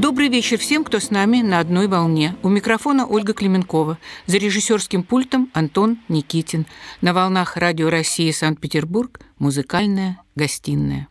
Добрый вечер всем, кто с нами на одной волне. У микрофона Ольга Клименкова. За режиссерским пультом Антон Никитин. На волнах Радио России Санкт-Петербург музыкальная гостиная.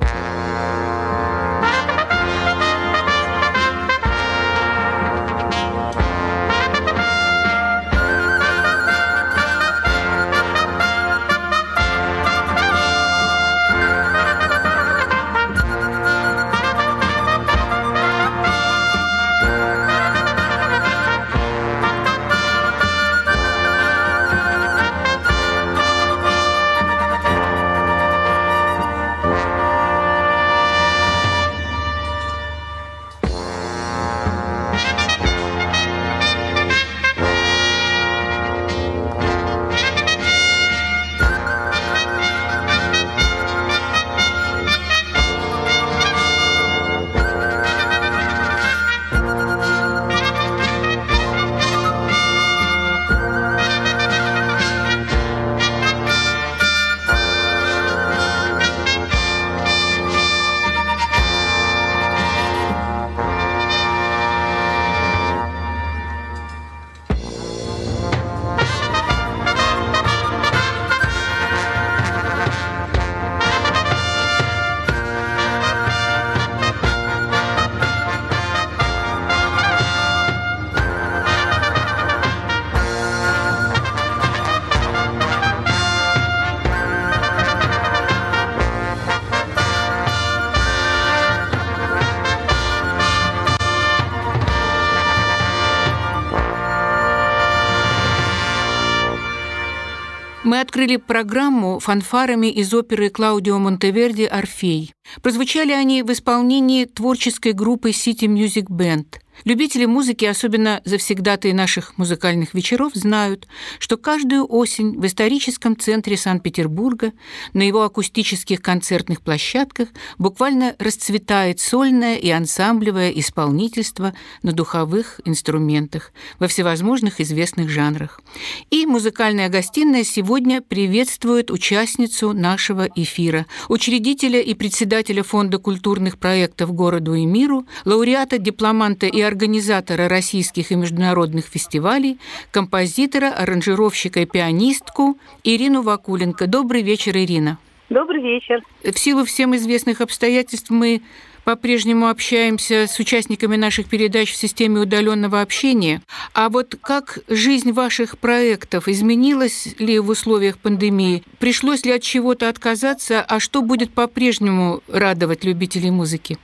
Мы открыли программу фанфарами из оперы Клаудио Монтеверди «Орфей». Прозвучали они в исполнении творческой группы City Music Band. Любители музыки, особенно завсегдатые наших музыкальных вечеров, знают, что каждую осень в историческом центре Санкт-Петербурга на его акустических концертных площадках буквально расцветает сольное и ансамблевое исполнительство на духовых инструментах во всевозможных известных жанрах. И музыкальная гостиная сегодня приветствует участницу нашего эфира, учредителя и председателя Фонда культурных проектов городу и миру, лауреата, дипломанта и организатора российских и международных фестивалей, композитора, аранжировщика и пианистку Ирину Вакуленко. Добрый вечер, Ирина. Добрый вечер. В силу всем известных обстоятельств мы по-прежнему общаемся с участниками наших передач в системе удаленного общения. А вот как жизнь ваших проектов изменилась ли в условиях пандемии? Пришлось ли от чего-то отказаться? А что будет по-прежнему радовать любителей музыки?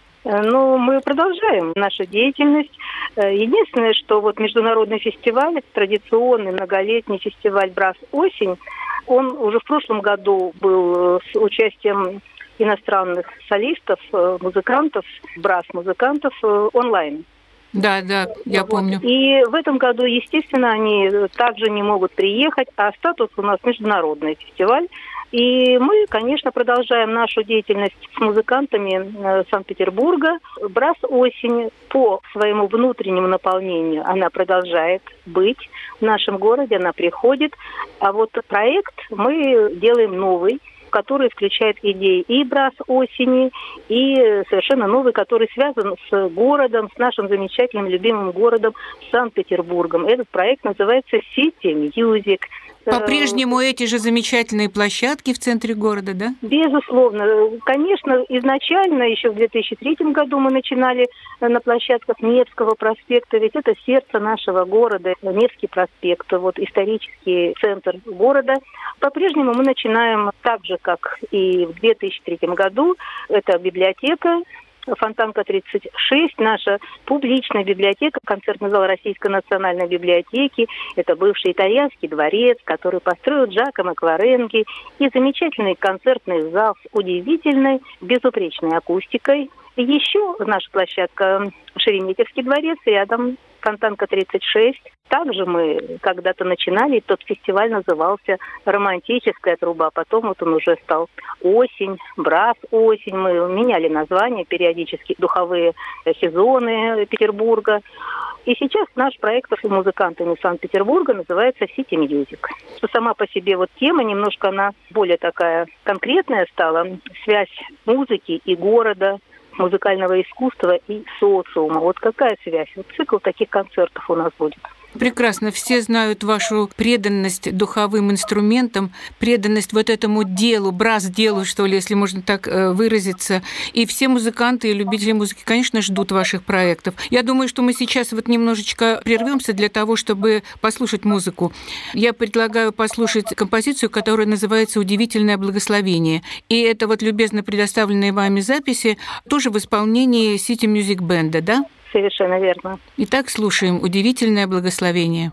Мы продолжаем нашу деятельность. Единственное, что вот международный фестиваль, традиционный многолетний фестиваль «Брас-осень», он уже в прошлом году был с участием иностранных солистов, музыкантов, брас-музыкантов онлайн. Да, я помню. И в этом году, естественно, они также не могут приехать, а статус у нас международный фестиваль. И мы, конечно, продолжаем нашу деятельность с музыкантами Санкт-Петербурга. «Брас-осень» по своему внутреннему наполнению, она продолжает быть в нашем городе, она приходит. А вот проект мы делаем новый, который включает идеи и «Брас-осени», и совершенно новый, который связан с городом, с нашим замечательным любимым городом Санкт-Петербургом. Этот проект называется City Music. По-прежнему эти же замечательные площадки в центре города, да? Безусловно. Конечно, изначально, еще в 2003 году мы начинали на площадках Невского проспекта, ведь это сердце нашего города, Невский проспект, вот исторический центр города. По-прежнему мы начинаем так же, как и в 2003 году. Это библиотека, Фонтанка 36, наша публичная библиотека, концертный зал Российской национальной библиотеки. Это бывший итальянский дворец, который построил Джакомо Кваренги. И замечательный концертный зал с удивительной, безупречной акустикой. И еще наша площадка Шереметьевский дворец, рядом Фонтанка 36. Также мы когда-то начинали, тот фестиваль назывался «Романтическая труба», потом вот он уже стал «Осень», «Брас-осень». Мы меняли названия периодически, духовые сезоны Петербурга. И сейчас наш проект с музыкантами Санкт-Петербурга называется City Music. Сама по себе вот тема немножко она более такая конкретная стала. Связь музыки и города музыкального искусства и социума. Вот какая связь? Вот цикл таких концертов у нас будет. Прекрасно. Все знают вашу преданность духовым инструментам, преданность вот этому делу, брас-делу, что ли, если можно так выразиться. И все музыканты и любители музыки, конечно, ждут ваших проектов. Я думаю, что мы сейчас вот немножечко прервемся для того, чтобы послушать музыку. Я предлагаю послушать композицию, которая называется «Удивительное благословение». И это вот любезно предоставленные вами записи тоже в исполнении City Music Band, да? Совершенно верно. Итак, слушаем «Удивительное благословение».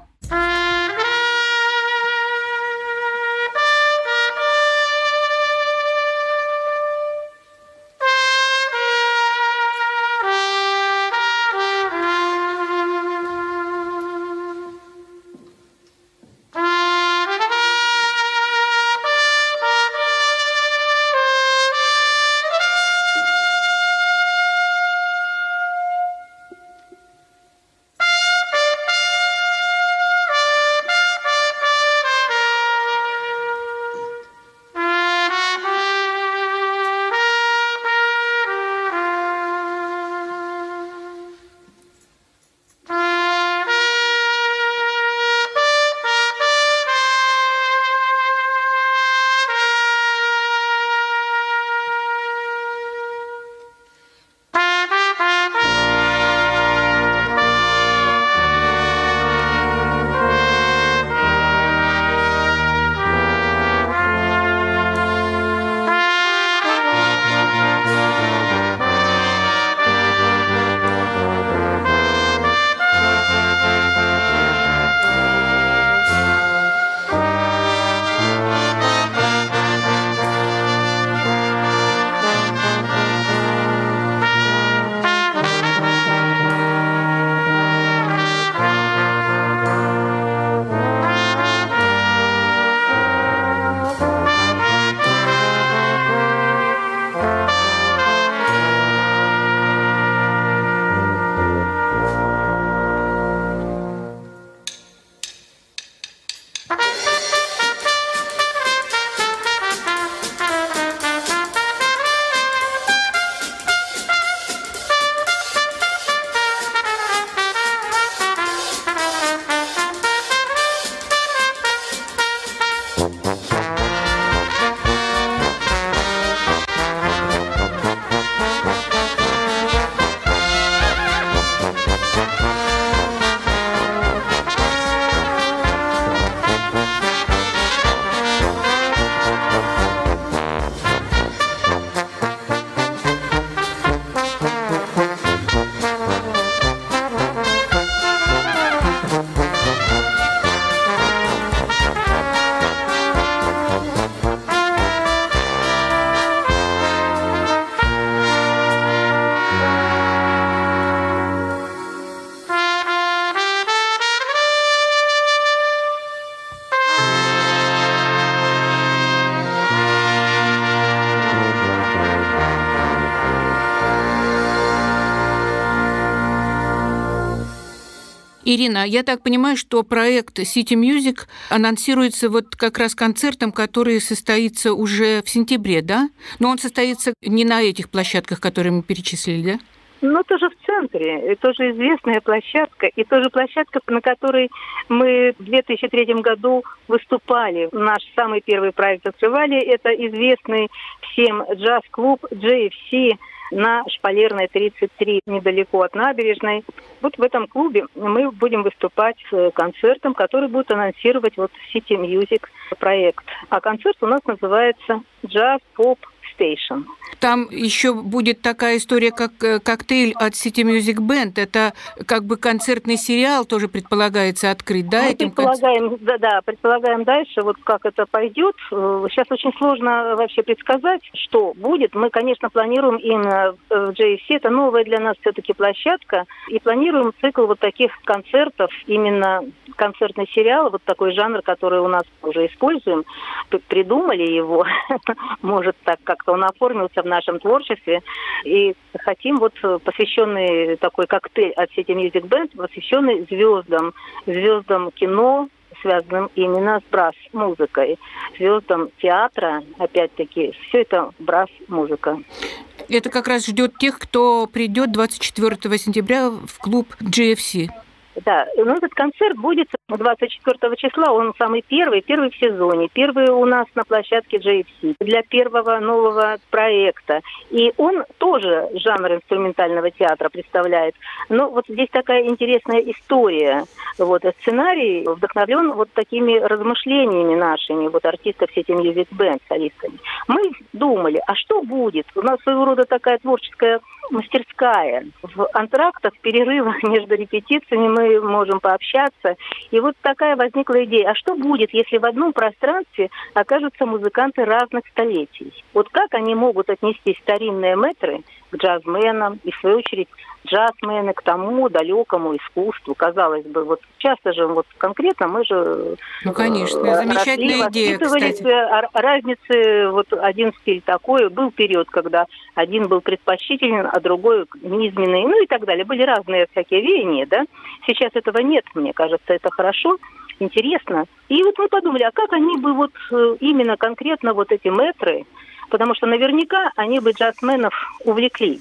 Ирина, я так понимаю, что проект City Music анонсируется вот как раз концертом, который состоится уже в сентябре, да? Но он состоится не на этих площадках, которые мы перечислили, да? Ну, тоже в центре, и тоже известная площадка, и тоже площадка, на которой мы в 2003 году выступали. Наш самый первый проект открывали. Это известный всем джаз-клуб JFC на Шпалерной, 33, недалеко от набережной. Вот в этом клубе мы будем выступать с концертом, который будет анонсировать вот City Music проект. А концерт у нас называется «Jazz Pop Station». Там еще будет такая история, как коктейль от City Music Band. Это как бы концертный сериал тоже предполагается открыть, да? Мы предполагаем дальше, вот как это пойдет. Сейчас очень сложно вообще предсказать, что будет. Мы, конечно, планируем именно в JFC, это новая для нас все-таки площадка, и планируем цикл вот таких концертов, именно концертный сериал, вот такой жанр, который у нас уже используем, придумали его, может так как-то он оформился в нашем творчестве, и хотим вот посвященный такой коктейль от City Music Band, посвященный звездам кино, связанным именно с брас-музыкой, звездам театра, опять-таки, все это брас-музыка. Это как раз ждет тех, кто придет 24 сентября в клуб GFC. Да, но этот концерт будет 24 числа, он самый первый в сезоне. Первый у нас на площадке JFC для первого нового проекта. И он тоже жанр инструментального театра представляет. Но вот здесь такая интересная история. Вот сценарий вдохновлен вот такими размышлениями нашими, вот артистов City Music Band, солистками. Мы думали, а что будет? У нас своего рода такая творческая мастерская. В антрактах, в перерывах между репетициями мы можем пообщаться. И вот такая возникла идея. А что будет, если в одном пространстве окажутся музыканты разных столетий? Вот как они могут отнести старинные мэтры к джазменам и, в свою очередь, джазмены к тому далекому искусству? Казалось бы, вот часто же, вот конкретно мы же... Ну, конечно, замечательная идея, кстати. Разницы, вот один стиль такой, был период, когда один был предпочтителен, а другой низменный, ну и так далее. Были разные всякие веяния, да? Сейчас этого нет, мне кажется, это хорошо, интересно. И вот мы подумали, а как они бы вот именно конкретно вот эти мэтры, потому что наверняка они бы джазменов увлекли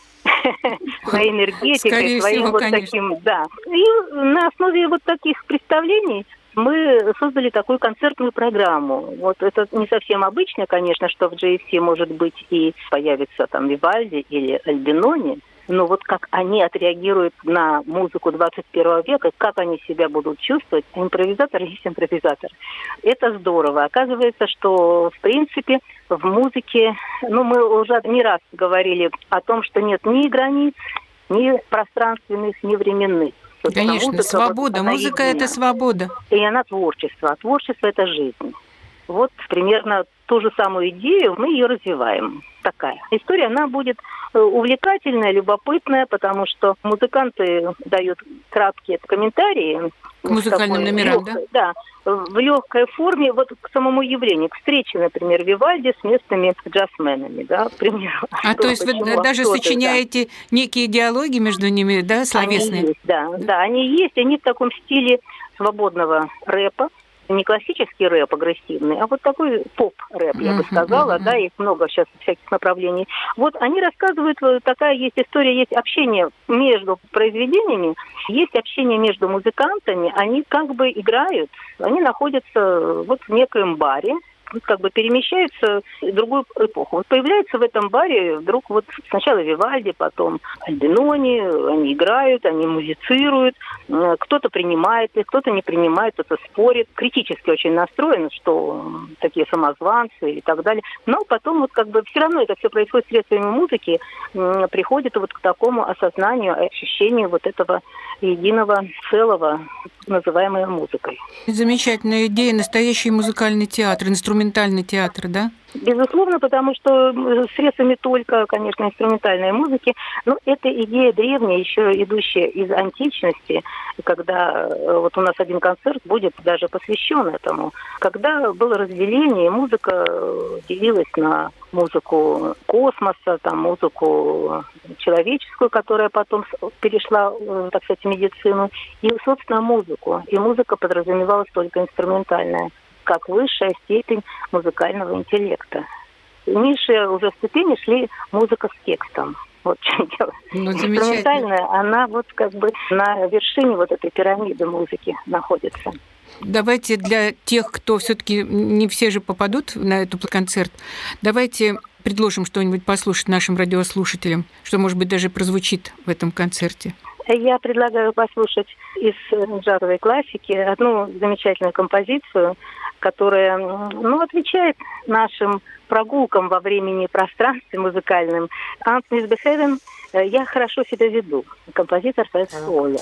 своей энергетикой, своим вот таким, да. И на основе вот таких представлений мы создали такую концертную программу. Вот это не совсем обычно, конечно, что в JFC может быть и появится там Вивальди или Альбинони, но вот как они отреагируют на музыку 21 века, как они себя будут чувствовать, импровизатор есть импровизатор. Это здорово. Оказывается, что, в принципе, в музыке, ну, мы уже не раз говорили о том, что нет ни границ, ни пространственных, ни временных. Конечно, музыка, свобода. Вот, музыка – это свобода. И она творчество. А творчество – это жизнь. Вот примерно ту же самую идею мы ее развиваем. Такая история, она будет увлекательная, любопытная, потому что музыканты дают краткие комментарии. К музыкальным номерам, да? Да, в легкой форме, вот к самому явлению, к встрече, например, Вивальди с местными джазменами, да, к примеру. А то есть вы даже сочиняете некие диалоги между ними, да, словесные? Они есть, да, они есть, они в таком стиле свободного рэпа. Не классический рэп агрессивный, а вот такой поп-рэп, я бы сказала, да, есть много сейчас всяких направлений. Вот они рассказывают, такая есть история, есть общение между произведениями, есть общение между музыкантами, они как бы играют, они находятся вот в некоем баре, как бы перемещаются в другую эпоху. Вот появляется в этом баре вдруг вот сначала Вивальди, потом Альбинони, они играют, они музицируют, кто-то принимает их, кто-то не принимает, кто-то спорит, критически очень настроен, что такие самозванцы и так далее. Но потом вот как бы все равно это все происходит средствами музыки, приходит вот к такому осознанию, ощущению вот этого единого целого, называемой музыкой. Замечательная идея, настоящий музыкальный театр, инструментальный театр, да? Безусловно, потому что средствами только, конечно, инструментальной музыки, но это идея древняя, еще идущая из античности, когда вот у нас один концерт будет даже посвящен этому, когда было разделение, музыка делилась на музыку космоса, там, музыку человеческую, которая потом перешла, так сказать, в медицину, и, собственно, музыку. И музыка подразумевалась только инструментальная, как высшая степень музыкального интеллекта. Низшие уже ступени шли музыка с текстом. Вот в чем дело. Ну, инструментальная, она вот как бы на вершине вот этой пирамиды музыки находится. Давайте для тех, кто все-таки не все же попадут на этот концерт, давайте предложим что-нибудь послушать нашим радиослушателям, что, может быть, даже прозвучит в этом концерте. Я предлагаю послушать из джазовой классики одну замечательную композицию, которая, ну, отвечает нашим прогулкам во времени и пространстве музыкальным. «Aunt Miss Behaven» «Я хорошо себя веду». Композитор Фред Соллер.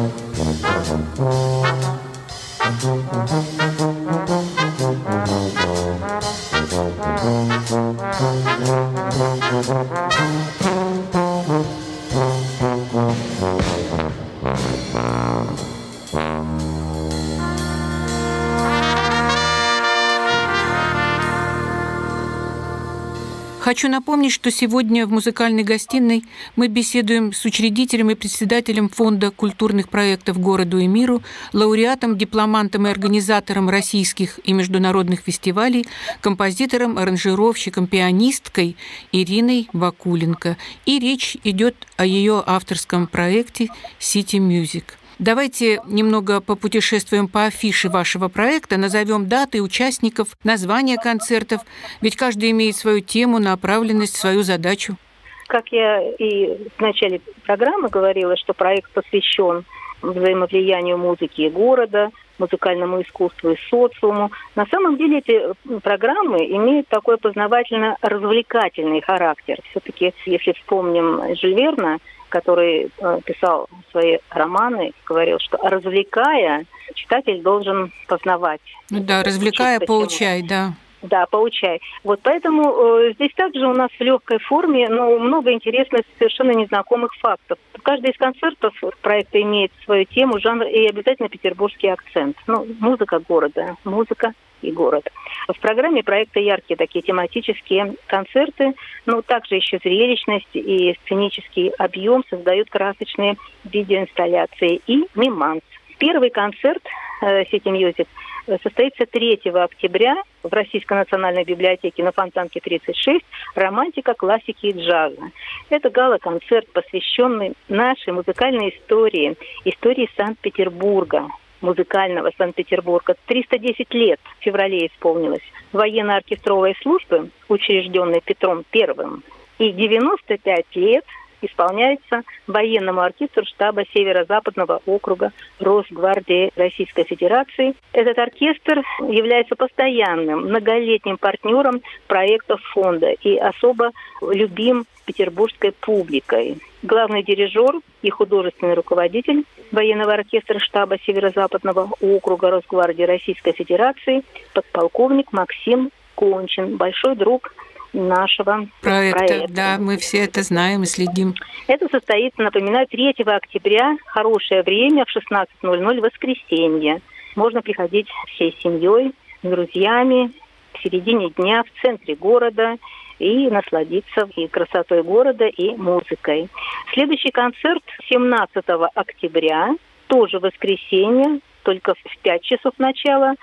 Хочу напомнить, что сегодня в музыкальной гостиной мы беседуем с учредителем и председателем Фонда культурных проектов «Городу и миру», лауреатом, дипломантом и организатором российских и международных фестивалей, композитором, аранжировщиком, пианисткой Ириной Вакуленко. И речь идет о ее авторском проекте «City Music». Давайте немного попутешествуем по афише вашего проекта, назовем даты, участников, названия концертов, ведь каждый имеет свою тему, направленность, свою задачу. Как я и в начале программы говорила, что проект посвящен взаимовлиянию музыки и города, музыкальному искусству и социуму. На самом деле эти программы имеют такой познавательно-развлекательный характер. Все-таки, если вспомним Жюль Верна, который писал свои романы, говорил, что развлекая, читатель должен познавать. Ну да, развлекая, поучай, да. Да, поучай. Вот поэтому здесь также у нас в легкой форме, но много интересных, совершенно незнакомых фактов. Каждый из концертов проекта имеет свою тему, жанр и обязательно петербургский акцент. Ну, музыка города, музыка и город. В программе проекта яркие такие тематические концерты, но также еще зрелищность и сценический объем создают красочные видеоинсталляции и миманс. Первый концерт City Music состоится 3 октября в Российской национальной библиотеке на Фонтанке 36 «Романтика классики и джаза». Это гала-концерт, посвященный нашей музыкальной истории, истории Санкт-Петербурга, музыкального Санкт-Петербурга. 310 лет в феврале исполнилось военно-оркестровой службы, учрежденной Петром I, и 95 лет исполняется военному оркестру штаба Северо-Западного округа Росгвардии Российской Федерации. Этот оркестр является постоянным, многолетним партнером проектов фонда и особо любим петербургской публикой. Главный дирижер и художественный руководитель военного оркестра штаба Северо-Западного округа Росгвардии Российской Федерации подполковник Максим Кончин, большой друг нашего проекта. Да, мы все это знаем и следим. Это состоится, напоминаю, 3 октября, хорошее время, в 16:00, воскресенье. Можно приходить всей семьей, с друзьями, в середине дня, в центре города и насладиться и красотой города, и музыкой. Следующий концерт 17 октября, тоже воскресенье, только в 5 часов начала,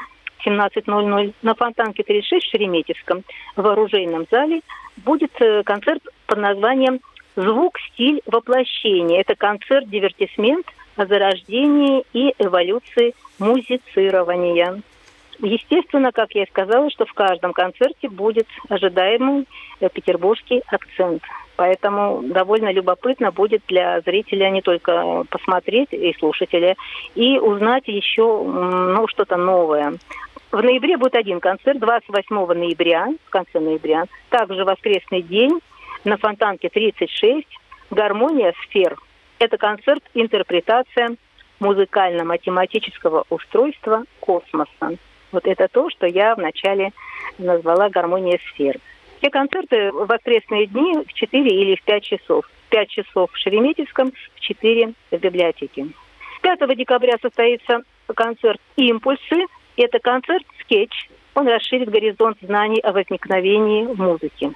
17:00 на Фонтанке 36 в Шереметьевском в оружейном зале будет концерт под названием «Звук, стиль, воплощение». Это концерт-дивертисмент о зарождении и эволюции музицирования. Естественно, как я и сказала, что в каждом концерте будет ожидаемый петербургский акцент. Поэтому довольно любопытно будет для зрителя не только посмотреть и слушателя, и узнать еще что-то новое. В ноябре будет один концерт, 28 ноября, в конце ноября, также воскресный день, на Фонтанке 36, «Гармония сфер». Это концерт-интерпретация музыкально-математического устройства космоса. Вот это то, что я вначале назвала «Гармония сфер». Все концерты в воскресные дни в 4 или в 5 часов. В 5 часов в Шереметьевском, в 4 в библиотеке. 5 декабря состоится концерт «Импульсы». Это концерт-скетч. Он расширит горизонт знаний о возникновении музыки.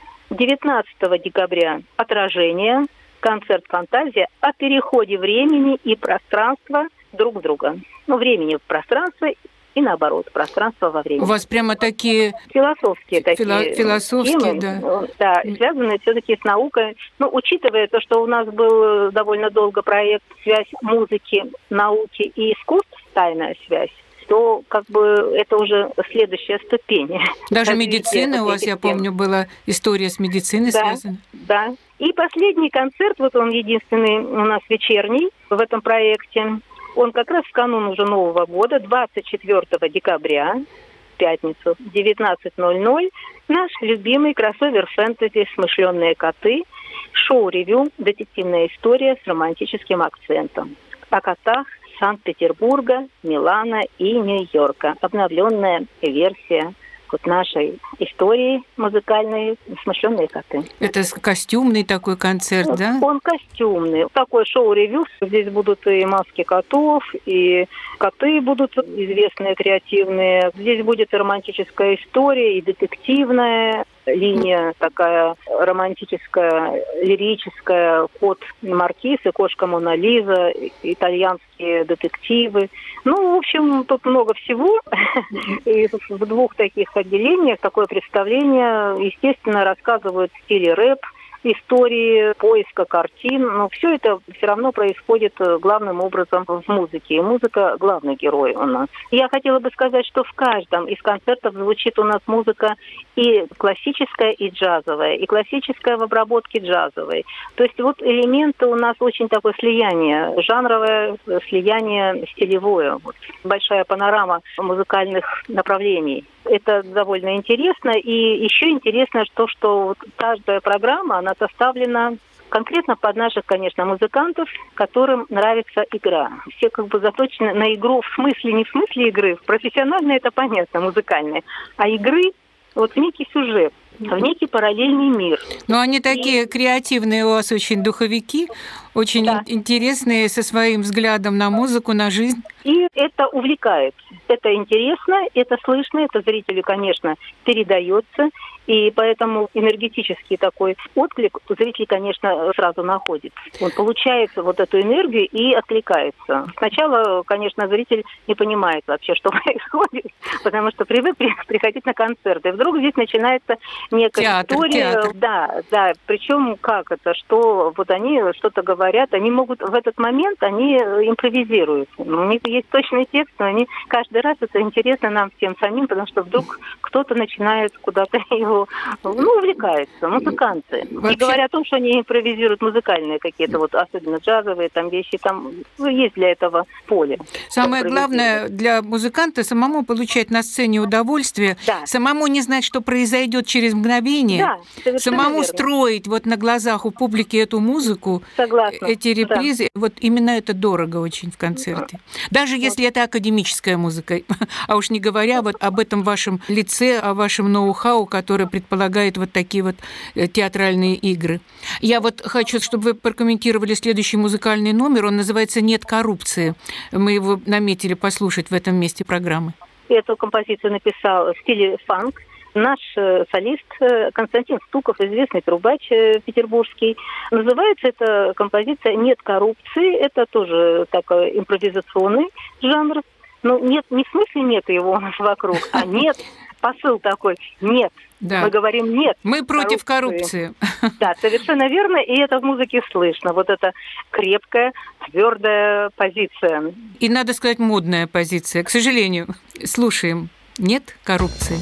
19 декабря «Отражение». Концерт-фантазия о переходе времени и пространства друг в друга. Времени в пространство и наоборот, пространство во времени. У вас прямо такие философские философские, темы, да, связанные все-таки с наукой. Учитывая то, что у нас был довольно долго проект «Связь музыки, науки и искусств», тайная связь, то это уже следующая ступень. Даже медицина у вас, я помню, была история с медициной связана. Да. И последний концерт, он единственный у нас вечерний в этом проекте. Он как раз в канун уже Нового года, 24 декабря, в пятницу, 19:00, наш любимый кроссовер фэнтези «Смышленные коты», шоу-ревю «Детективная история с романтическим акцентом». О котах Санкт-Петербурга, Милана и Нью-Йорка. Обновленная версия вот нашей истории музыкальной «Смышленые коты». Это костюмный такой концерт, да? Он костюмный. Такой шоу-ревью. Здесь будут и маски котов, и коты будут известные, креативные. Здесь будет и романтическая история, и детективная линия такая романтическая, лирическая. Кот Маркиз и кошка Мона Лиза, итальянские детективы. Ну, в общем, тут много всего. И в двух таких отделениях такое представление, естественно, рассказывают в стиле рэп, истории поиска картин, но все это все равно происходит главным образом в музыке. И музыка – главный герой у нас. Я хотела бы сказать, что в каждом из концертов звучит у нас музыка и классическая, и джазовая, и классическая в обработке джазовой. То есть вот элементы у нас очень такое слияние, жанровое слияние стилевое. Вот. Большая панорама музыкальных направлений. Это довольно интересно. И еще интересно, что вот каждая программа, она составлена конкретно под наших, конечно, музыкантов, которым нравится игра. Все как бы заточены на игру в смысле, не в смысле игры, профессионально это понятно, музыкальные, а игры вот в некий сюжет, в некий параллельный мир. Но они такие креативные у вас очень духовики, очень интересные со своим взглядом на музыку, на жизнь. И это увлекает. Это интересно, это слышно, это зрителю, конечно, передается. И поэтому энергетический такой отклик зритель, конечно, сразу находит. Он получает вот эту энергию и откликается. Сначала, конечно, зритель не понимает вообще, что происходит, потому что привык приходить на концерты. И вдруг здесь начинается некая история. Театр. Да. Причем как это, что вот они что-то говорят, они могут в этот момент, они импровизируют. У них есть точный текст, но они каждый раз, это интересно нам всем самим, потому что вдруг кто-то начинает куда-то его увлекаются, музыканты. Вообще... Не говоря о том, что они импровизируют музыкальные какие-то, вот особенно джазовые там вещи, там есть для этого поле. Самое главное для музыканта самому получать на сцене удовольствие, самому не знать, что произойдет через мгновение, самому верно. Строить вот на глазах у публики эту музыку, эти репризы. Вот именно это дорого очень в концерте. Даже если это академическая музыка, а уж не говоря вот об этом вашем лице, о вашем ноу-хау, который предполагает вот такие вот театральные игры. Я вот хочу, чтобы вы прокомментировали следующий музыкальный номер. Он называется «Нет коррупции». Мы его наметили послушать в этом месте программы. Эту композицию написал в стиле фанк наш солист Константин Стуков, известный трубач петербургский. Называется эта композиция «Нет коррупции». Это тоже такой импровизационный жанр. Но нет, не в смысле нет его у нас вокруг, а нет. Посыл такой «нет». Да. Мы говорим «нет». Мы против коррупции. Да, совершенно верно, и это в музыке слышно. Вот эта крепкая, твердая позиция. И, надо сказать, модная позиция. К сожалению, слушаем «Нет коррупции».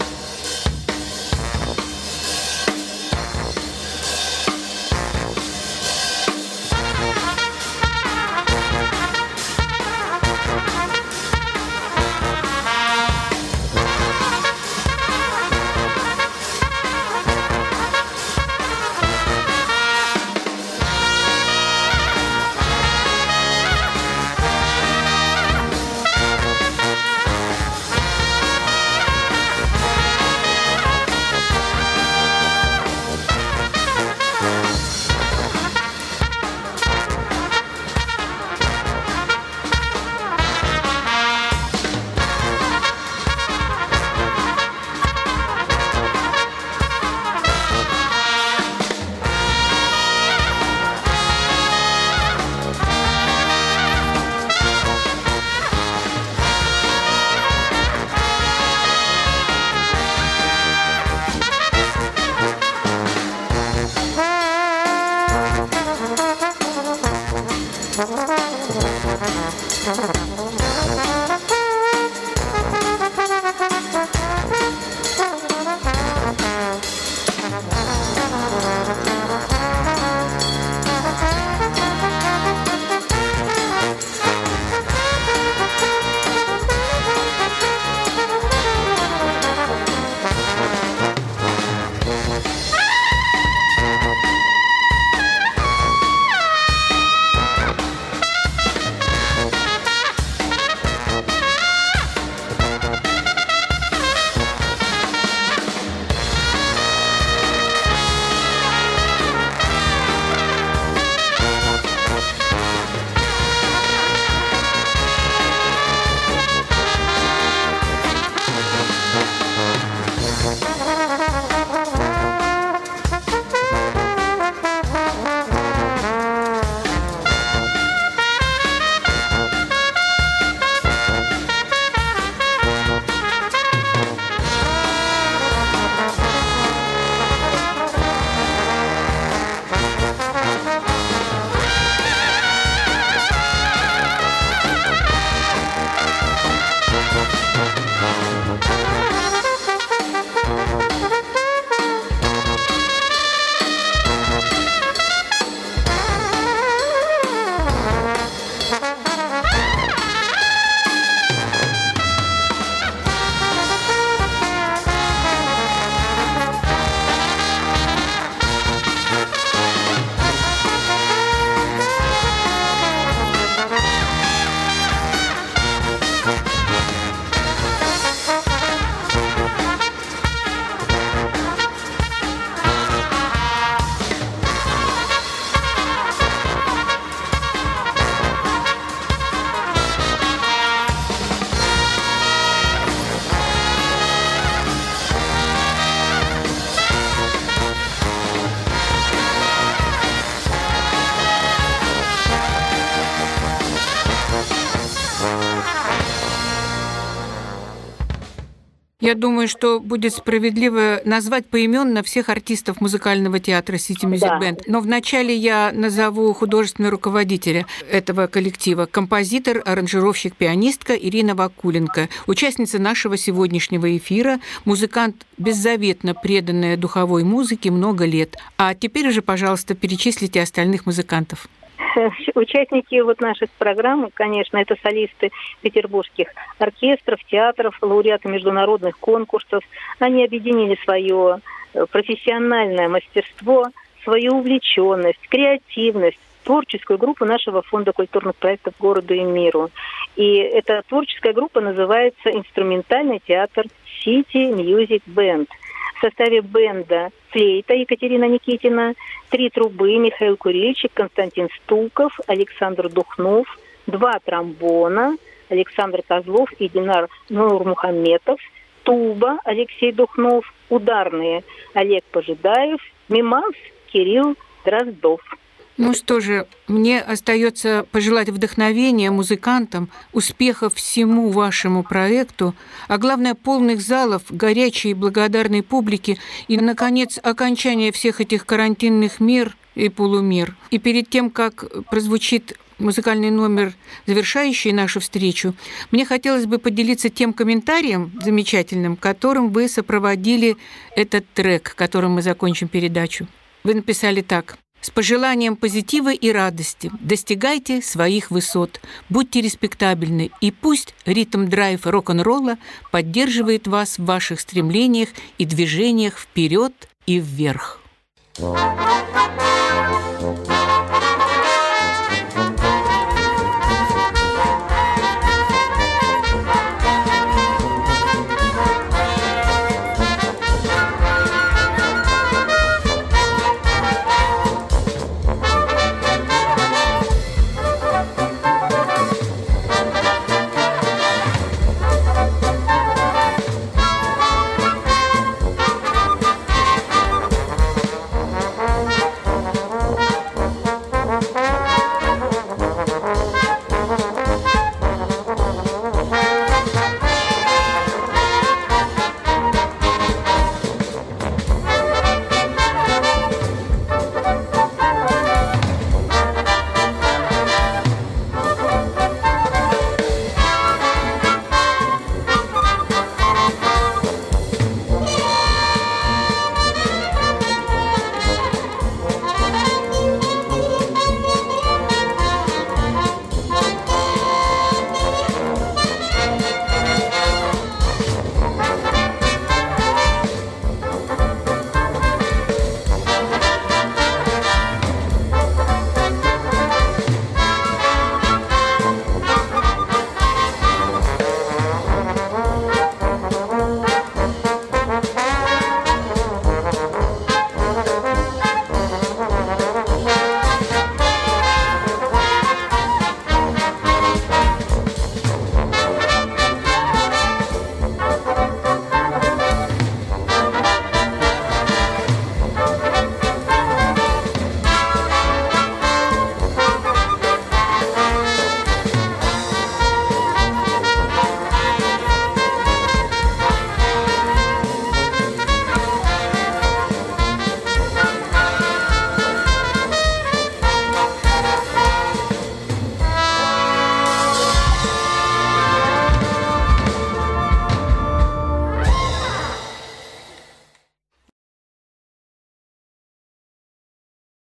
Я думаю, что будет справедливо назвать поименно всех артистов музыкального театра City Music Band. Но вначале я назову художественного руководителя этого коллектива. Композитор, аранжировщик, пианистка Ирина Вакуленко, участница нашего сегодняшнего эфира, музыкант, беззаветно преданная духовой музыке много лет. А теперь уже, пожалуйста, перечислите остальных музыкантов. Участники нашей программы, конечно, это солисты петербургских оркестров, театров, лауреаты международных конкурсов. Они объединили свое профессиональное мастерство, свою увлеченность, креативность, творческую группу нашего фонда культурных проектов городу и миру. И эта творческая группа называется «Инструментальный театр City Music Band». В составе бенда флейта Екатерина Никитина, 3 трубы Михаил Курильчик, Константин Стуков, Александр Духнов, 2 тромбона Александр Козлов и Динар Нурмухаметов, туба Алексей Духнов, ударные Олег Пожидаев, миманс Кирилл Дроздов. Ну что же, мне остается пожелать вдохновения музыкантам, успехов всему вашему проекту, а главное, полных залов, горячей и благодарной публики и, наконец, окончания всех этих карантинных мер и полумер. И перед тем, как прозвучит музыкальный номер, завершающий нашу встречу, мне хотелось бы поделиться тем комментарием замечательным, которым вы сопроводили этот трек, которым мы закончим передачу. Вы написали так: «С пожеланием позитива и радости достигайте своих высот, будьте респектабельны, и пусть ритм-драйв рок-н-ролла поддерживает вас в ваших стремлениях и движениях вперед и вверх».